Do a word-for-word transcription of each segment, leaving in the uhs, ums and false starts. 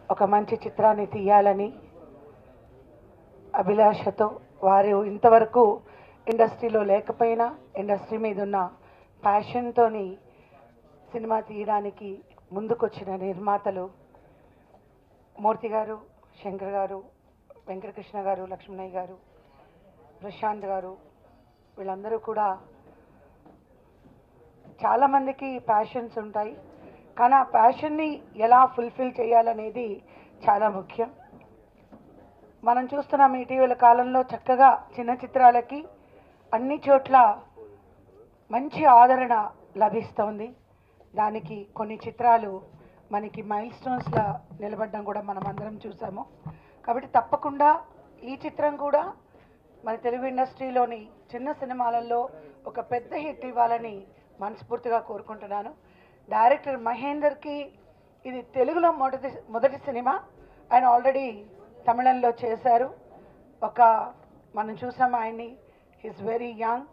ఒక మంచి చిత్రాన్ని తీయాలని అభిలాషతో వారు ఇంతవరకు ఇండస్ట్రీలో లేకపోయినా ఇండస్ట్రీ మీద ఉన్న ప్యాషన్తోని సినిమా తీయడానికి ముందుకొచ్చిన నిర్మాతలు మూర్తి గారు, శంకర్ గారు, వెంకటకృష్ణ గారు, లక్ష్మణయ్య గారు, ప్రశాంత్ గారు, వీళ్ళందరూ కూడా చాలామందికి ప్యాషన్స్ ఉంటాయి, కానీ ఆ ప్యాషన్ని ఎలా ఫుల్ఫిల్ చేయాలనేది చాలా ముఖ్యం. మనం చూస్తున్నాం ఇటీవల కాలంలో చక్కగా చిన్న చిత్రాలకి అన్ని చోట్ల మంచి ఆదరణ లభిస్తోంది. దానికి కొన్ని చిత్రాలు మనకి మైల్ స్టోన్స్లా నిలబడడం కూడా మనం అందరం చూసాము. కాబట్టి తప్పకుండా ఈ చిత్రం కూడా మన తెలుగు ఇండస్ట్రీలోని చిన్న సినిమాలలో ఒక పెద్ద హిట్ ఇవ్వాలని మనస్ఫూర్తిగా కోరుకుంటున్నాను. డైరెక్టర్ మహేందర్కి ఇది తెలుగులో మొదటి మొదటి సినిమా. ఆయన ఆల్రెడీ తమిళంలో చేశారు. ఒక మనం చూసాం ఆయన్ని, హీస్ వెరీ యంగ్.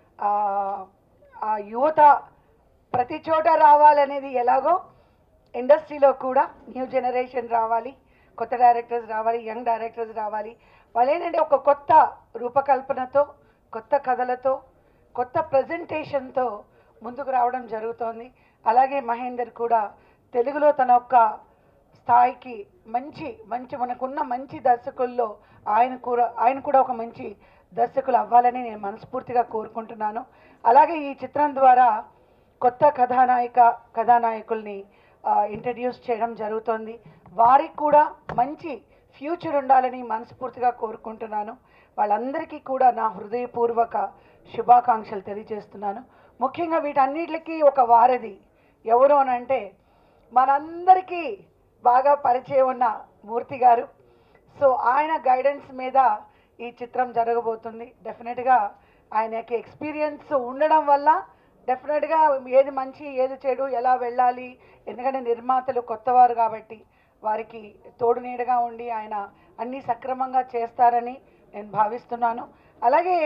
ఆ యువత ప్రతి చోట రావాలనేది ఎలాగో ఇండస్ట్రీలో కూడా న్యూ జనరేషన్ రావాలి, కొత్త డైరెక్టర్స్ రావాలి, యంగ్ డైరెక్టర్స్ రావాలి. వాళ్ళు ఏంటంటే ఒక కొత్త రూపకల్పనతో, కొత్త కథలతో, కొత్త ప్రజెంటేషన్తో ముందుకు రావడం జరుగుతోంది. అలాగే మహేందర్ కూడా తెలుగులో తన యొక్క స్థాయికి మంచి మంచి మనకున్న మంచి దర్శకుల్లో ఆయన కూడా ఆయన కూడా ఒక మంచి దర్శకులు అవ్వాలని నేను మనస్ఫూర్తిగా కోరుకుంటున్నాను. అలాగే ఈ చిత్రం ద్వారా కొత్త కథానాయిక కథానాయకుల్ని ఇంట్రడ్యూస్ చేయడం జరుగుతోంది. వారికి కూడా మంచి ఫ్యూచర్ ఉండాలని మనస్ఫూర్తిగా కోరుకుంటున్నాను. వాళ్ళందరికీ కూడా నా హృదయపూర్వక శుభాకాంక్షలు తెలియజేస్తున్నాను. ముఖ్యంగా వీటన్నిటికీ ఒక వారధి ఎవరు అని అంటే మనందరికీ బాగా పరిచయం ఉన్న మూర్తి గారు. సో ఆయన గైడెన్స్ మీద ఈ చిత్రం జరగబోతుంది. డెఫినెట్గా ఆయనకి ఎక్స్పీరియన్స్ ఉండడం వల్ల డెఫినెట్గా ఏది మంచి ఏది చెడు ఎలా వెళ్ళాలి, ఎందుకంటే నిర్మాతలు కొత్తవారు కాబట్టి వారికి తోడు నీడగా ఉండి ఆయన అన్నీ సక్రమంగా చేస్తారని నేను భావిస్తున్నాను. అలాగే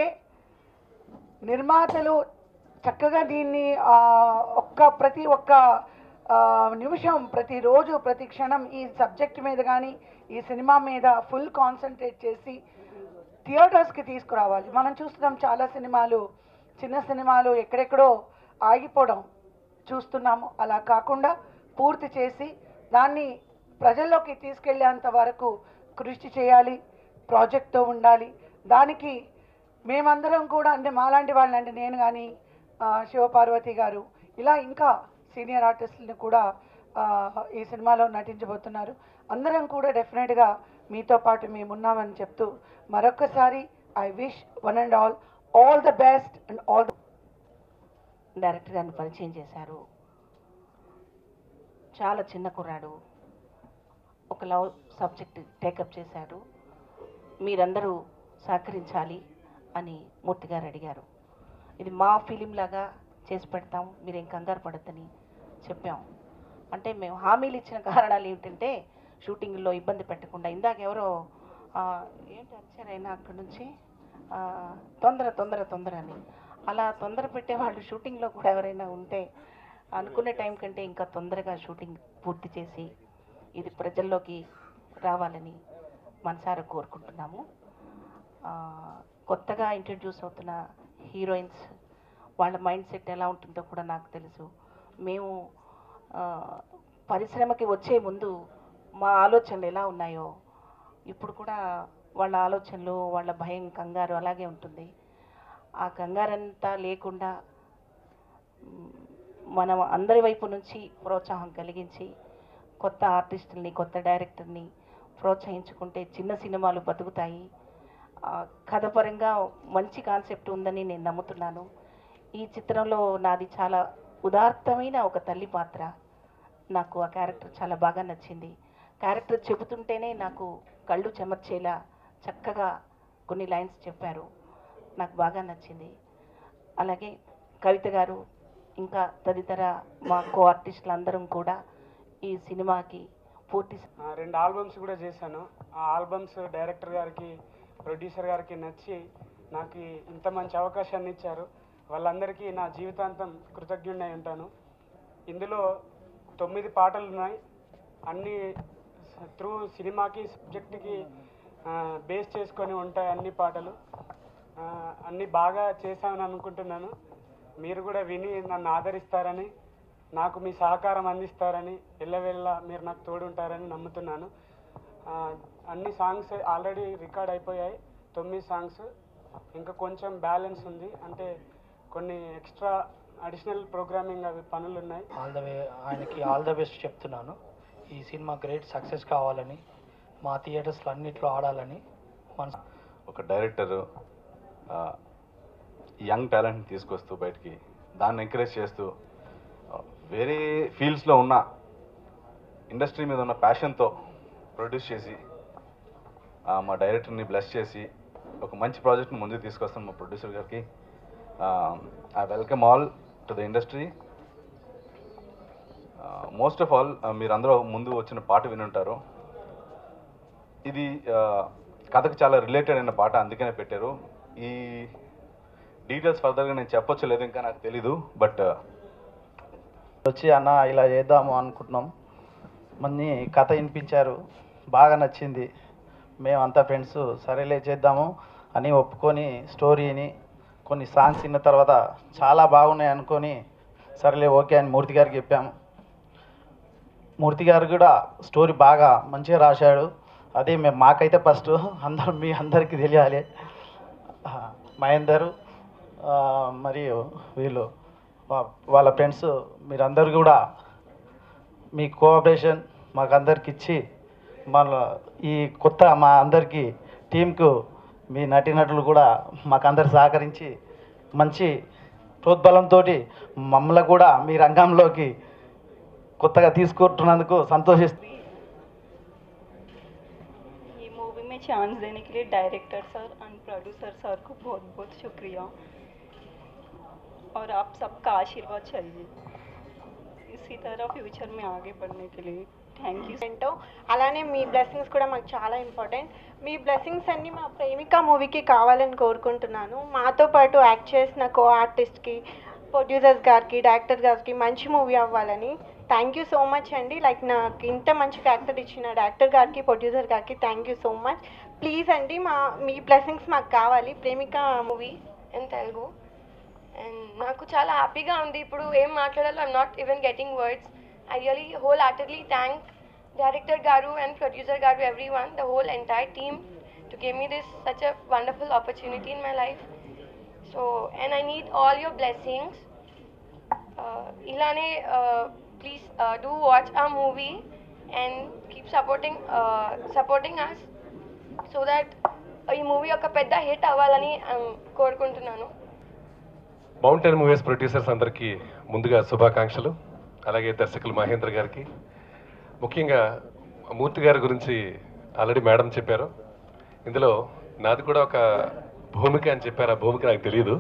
నిర్మాతలు చక్కగా దీన్ని ఒక్క ప్రతి ఒక్క నిమిషం, ప్రతిరోజు, ప్రతి క్షణం ఈ సబ్జెక్ట్ మీద కానీ ఈ సినిమా మీద ఫుల్ కాన్సన్ట్రేట్ చేసి థియేటర్స్కి తీసుకురావాలి. మనం చూస్తున్నాం చాలా సినిమాలు, చిన్న సినిమాలు ఎక్కడెక్కడో ఆగిపోవడం చూస్తున్నాము. అలా కాకుండా పూర్తి చేసి దాన్ని ప్రజల్లోకి తీసుకెళ్లేంత వరకు కృషి చేయాలి, ప్రాజెక్ట్తో ఉండాలి. దానికి మేమందరం కూడా అంటే మాలాంటి వాళ్ళని అంటే నేను కానీ శివపార్వతి గారు ఇలా ఇంకా సీనియర్ ఆర్టిస్టులను కూడా ఈ సినిమాలో నటించబోతున్నారు. అందరం కూడా డెఫినెట్గా మీతో పాటు మేము ఉన్నామని చెప్తూ మరొకసారి I wish one and all all the best and all the director గారిని పరిచయం చేశారు. చాలా చిన్న కుర్రాడు, ఒక లవ్ సబ్జెక్ట్ టేకప్ చేశారు. మీరందరూ సహకరించాలి అని మూర్తి గారు అడిగారు. ఇది మా ఫిలిం లాగా చేసి పెడతాం, మీరేం కంగారు పడద్దని చెప్పాం. అంటే మేము హామీలు ఇచ్చిన కారణాలు ఏమిటంటే షూటింగ్లో ఇబ్బంది పెట్టకుండా. ఇందాక ఎవరో ఏంటి వచ్చారైనా అక్కడి నుంచి తొందర తొందర తొందర అని, అలా తొందర పెట్టేవాళ్ళు షూటింగ్లో కూడా ఎవరైనా ఉంటే అనుకునే టైం కంటే ఇంకా తొందరగా షూటింగ్ పూర్తి చేసి ఇది ప్రజల్లోకి రావాలని మనసారా కోరుకుంటున్నాము. కొత్తగా ఇంట్రడ్యూస్ అవుతున్న హీరోయిన్స్ వాళ్ళ మైండ్ సెట్ ఎలా ఉంటుందో కూడా నాకు తెలుసు. మేము పరిశ్రమకి వచ్చే ముందు మా ఆలోచనలు ఎలా ఉన్నాయో ఇప్పుడు కూడా వాళ్ళ ఆలోచనలు, వాళ్ళ భయం, కంగారు అలాగే ఉంటుంది. ఆ కంగారంతా లేకుండా మనం అందరి వైపు నుంచి ప్రోత్సాహం కలిగించి కొత్త ఆర్టిస్టుల్ని, కొత్త డైరెక్టర్ని ప్రోత్సహించుకుంటే చిన్న సినిమాలు బతుకుతాయి. కథపరంగా మంచి కాన్సెప్ట్ ఉందని నేను నమ్ముతున్నాను. ఈ చిత్రంలో నాది చాలా ఉదాత్తమైన ఒక తల్లి పాత్ర. నాకు ఆ క్యారెక్టర్ చాలా బాగా నచ్చింది. క్యారెక్టర్ చెబుతుంటేనే నాకు కళ్ళు చెమర్చేలా చక్కగా కొన్ని లైన్స్ చెప్పారు, నాకు బాగా నచ్చింది. అలాగే కవిత గారు ఇంకా తదితర మా కో ఆర్టిస్టులు అందరం కూడా ఈ సినిమాకి పూర్తి రెండు ఆల్బమ్స్ కూడా చేశాను. ఆ ఆల్బమ్స్ డైరెక్టర్ గారికి, ప్రొడ్యూసర్ గారికి నచ్చి నాకు ఇంత మంచి అవకాశాన్ని ఇచ్చారు. వాళ్ళందరికీ నా జీవితాంతం కృతజ్ఞుడై ఉంటాను. ఇందులో తొమ్మిది పాటలు ఉన్నాయి. అన్ని త్రూ సినిమాకి సబ్జెక్ట్కి బేస్ చేసుకొని ఉంటాయి అన్ని పాటలు. ఆ, అన్నీ బాగా చేశామని అనుకుంటున్నాను. మీరు కూడా విని నన్ను ఆదరిస్తారని, నాకు మీ సహకారం అందిస్తారని, ఎల్లవెళ్ళ మీరు నాకు తోడుంటారని నమ్ముతున్నాను. ఆ, అన్ని సాంగ్స్ ఆల్రెడీ రికార్డ్ అయిపోయాయి, తొమ్మిది సాంగ్స్. ఇంకా కొంచెం బ్యాలెన్స్ ఉంది, అంటే కొన్ని ఎక్స్ట్రా అడిషనల్ ప్రోగ్రామింగ్ అవి పనులు ఉన్నాయి. ఆల్ ద వే ఆయనకి ఆల్ ద బెస్ట్ చెప్తున్నాను. ఈ సినిమా గ్రేట్ సక్సెస్ కావాలని, మా థియేటర్స్లో అన్నిట్లో ఆడాలని మన ఒక డైరెక్టరు యంగ్ టాలెంట్ని తీసుకొస్తూ బయటికి దాన్ని ఎంకరేజ్ చేస్తూ వేరే ఫీల్డ్స్లో ఉన్న ఇండస్ట్రీ మీద ఉన్న ప్యాషన్తో ప్రొడ్యూస్ చేసి మా డైరెక్టర్ని బ్లెస్ చేసి ఒక మంచి ప్రాజెక్ట్ని ముందుకు తీసుకొస్తాను మా ప్రొడ్యూసర్ గారికి. I welcome all to the industry. Most of all మీరందరూ ముందు వచ్చిన పాట వినుంటారు. ఇది కథకు చాలా రిలేటెడ్ అయిన పాట, అందుకనే పెట్టారు. ఈ డీటెయిల్స్ ఫర్దర్గా నేను చెప్పొచ్చు లేదు, ఇంకా నాకు తెలీదు. బట్ వచ్చి అన్న ఇలా చేద్దాము అనుకుంటున్నాం, మన్ని కథ వినిపించారు, బాగా నచ్చింది. మేమంతా ఫ్రెండ్స్ సరేలే చేద్దాము అని ఒప్పుకొని స్టోరీని కొన్ని సాంగ్స్ విన్న తర్వాత చాలా బాగున్నాయి అనుకొని సరేలే ఓకే అని మూర్తి గారికి చెప్పాము. మూర్తి గారు కూడా స్టోరీ బాగా మంచిగా రాశాడు. అదే మేము మాకైతే ఫస్ట్ అందరూ మీ అందరికీ తెలియాలి. మహేందర్ మరియు వీళ్ళు వాళ్ళ ఫ్రెండ్స్ మీరందరూ కూడా మీ కోఆపరేషన్ మాకు అందరికి ఇచ్చి మన ఈ కొత్త మా అందరికీ టీంకు మీ నటీనటులు కూడా మాకు అందరు సహకరించి మంచి ప్రోద్బలంతో మమ్మల్ని కూడా మీ రంగంలోకి కొత్తగా తీసుకుంటున్నందుకు సంతోషిస్తూ ये मूवी में चांस देने के लिए director sir and producer sir को बहुत बहुत शुक्रिया, और आप सबका आशीर्वाद चाहिए इसी तरह फ्यूचर में आगे बढ़ने के लिए. Thank you. ఏంటో అలానే మీ బ్లెస్సింగ్స్ కూడా మాకు చాలా ఇంపార్టెంట్. మీ బ్లెస్సింగ్స్ అన్నీ మా ప్రేమిక మూవీకి కావాలని కోరుకుంటున్నాను. మాతో పాటు యాక్ట్ చేసిన కో ఆర్టిస్ట్కి, ప్రొడ్యూసర్స్ గారికి, డైరెక్టర్ గారికి మంచి మూవీ అవ్వాలని. థ్యాంక్ యూ సో మచ్ అండి. లైక్ నాకు ఇంత మంచి క్యారెక్టర్ ఇచ్చిన డైరెక్టర్ గారికి, ప్రొడ్యూసర్ గారికి thank you so much. Please అండి మా మీ బ్లెస్సింగ్స్ మాకు కావాలి. Premika movie in Telugu. And నాకు చాలా హ్యాపీగా ఉంది. ఇప్పుడు ఏం మాట్లాడాలో I'm not even getting words. I really wholeheartedly thank director Garu and producer Garu, everyone, the whole entire team, to give me this such a wonderful opportunity in my life. So, and I need all your blessings. Uh, Ilane, uh, please uh, do watch our movie and keep supporting uh, supporting us so that ఈ movie ఒక పెద్ద hit అవ్వాలని కోరుకుంటున్నాను. Mountain movies producers అందరికీ ముందుగా శుభాకాంక్షలు. అలాగే దర్శకులు మహేంద్ర గారికి, ముఖ్యంగా మూర్తి గారి గురించి ఆల్రెడీ మేడం చెప్పారు. ఇందులో నాది కూడా ఒక భూమిక అని చెప్పారు. ఆ భూమిక నాకు తెలియదు.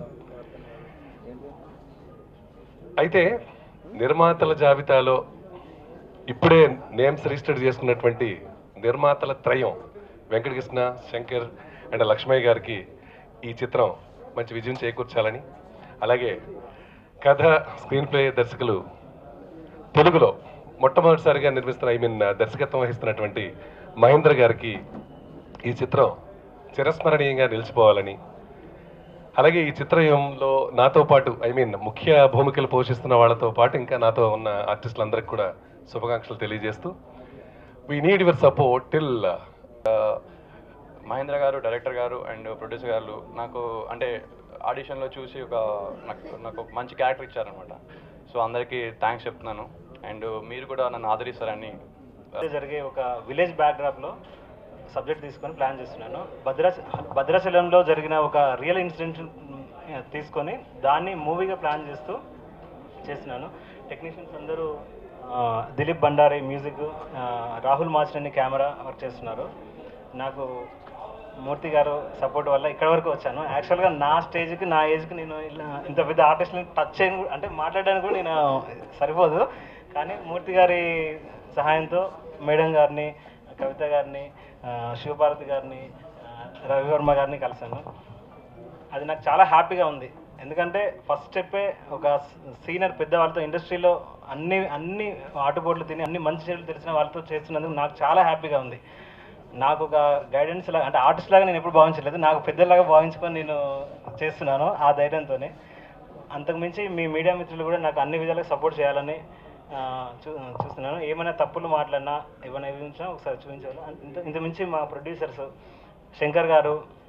అయితే నిర్మాతల జాబితాలో ఇప్పుడే నేమ్స్ రిజిస్టర్ చేసుకున్నటువంటి నిర్మాతల త్రయం వెంకటకృష్ణ, శంకర్ అండ్ లక్ష్మయ్య గారికి ఈ చిత్రం మంచి విజయం చేకూర్చాలని, అలాగే కథ, స్క్రీన్ ప్లే దర్శకులు తెలుగులో మొట్టమొదటిసారిగా నిర్మిస్తున్న ఐ మీన్ దర్శకత్వం వహిస్తున్నటువంటి మహేంద్ర గారికి ఈ చిత్రం చిరస్మరణీయంగా నిలిచిపోవాలని, అలాగే ఈ చిత్రంలో నాతో పాటు ఐ మీన్ ముఖ్య భూమికలు పోషిస్తున్న వాళ్ళతో పాటు ఇంకా నాతో ఉన్న ఆర్టిస్టులందరికీ కూడా శుభాకాంక్షలు తెలియజేస్తూ, we need your support till. Mahendra గారు, డైరెక్టర్ గారు అండ్ ప్రొడ్యూసర్ గారు నాకు అంటే ఆడిషన్లో చూసి ఒక నాకు నాకు ఒక మంచి క్యారెక్టర్ ఇచ్చారనమాట. సో అందరికీ థ్యాంక్స్ చెప్తున్నాను. అండ్ మీరు కూడా నన్ను ఆదరిస్తారని. జరిగే ఒక విలేజ్ బ్యాక్డ్రాప్లో సబ్జెక్ట్ తీసుకొని ప్లాన్ చేస్తున్నాను. భద్రా భద్రాచలంలో జరిగిన ఒక రియల్ ఇన్సిడెంట్ తీసుకొని దాన్ని మూవీగా ప్లాన్ చేస్తూ చేస్తున్నాను. టెక్నీషియన్స్ అందరూ దిలీప్ బండారి మ్యూజిక్, రాహుల్ మాస్టర్ని కెమెరా వర్క్ చేస్తున్నారు. నాకు మూర్తి గారు సపోర్ట్ వల్ల ఇక్కడ వరకు వచ్చాను. యాక్చువల్గా నా స్టేజ్కి, నా ఏజ్కి నేను ఇలా ఇంత పెద్ద ఆర్టిస్ట్ని టచ్ చేయను, అంటే మాట్లాడడానికి కూడా నేను సరిపోదు. కానీ మూర్తి గారి సహాయంతో మేడం గారిని, కవిత గారిని, శివభారతి గారిని, రవివర్మ గారిని కలిశాను. అది నాకు చాలా హ్యాపీగా ఉంది. ఎందుకంటే ఫస్ట్ స్టెప్పే ఒక సీనియర్ పెద్దవాళ్ళతో ఇండస్ట్రీలో అన్ని అన్ని ఆటుపోట్లు తిని అన్ని మంచి చెడులు తెలిసిన వాళ్ళతో చేస్తున్నందుకు నాకు చాలా హ్యాపీగా ఉంది. నాకు ఒక గైడెన్స్ లాగా అంటే ఆర్టిస్ట్ లాగా నేను ఎప్పుడు భావించలేదు, నాకు పెద్దలాగా భావించుకొని నేను చేస్తున్నాను ఆ ధైర్యంతోనే. అంతకుమించి మీ మీడియా మిత్రులు కూడా నాకు అన్ని విధాలుగా సపోర్ట్ చేయాలని చూ చూస్తున్నాను. ఏమైనా తప్పులు మాట్లాడినా ఏమైనా చూపించినా ఒకసారి చూపించాలి. ఇంత ఇంతకుమించి మా ప్రొడ్యూసర్స్ శంకర్ గారు,